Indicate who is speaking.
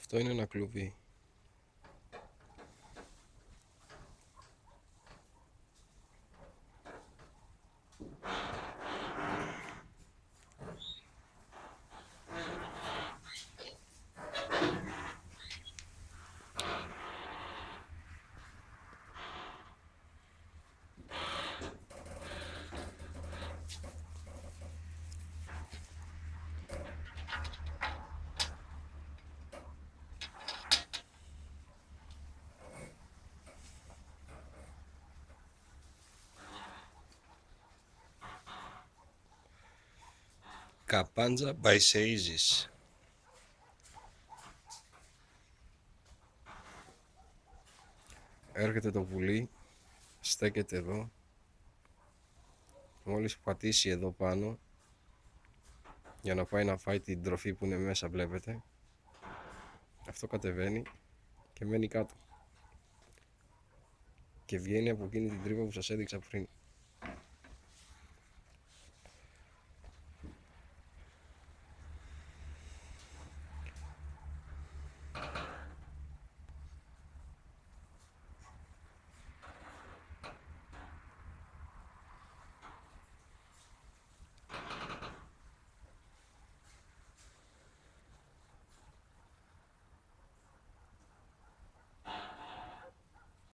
Speaker 1: Αυτό είναι ένα κλουβί. Καπάντζα by Seizis. Έρχεται το πουλί, στέκεται εδώ. Μόλις πατήσει εδώ πάνω για να πάει να φάει την τροφή που είναι μέσα, βλέπετε, αυτό κατεβαίνει και μένει κάτω και βγαίνει από εκείνη την τρύπα που σας έδειξα πριν.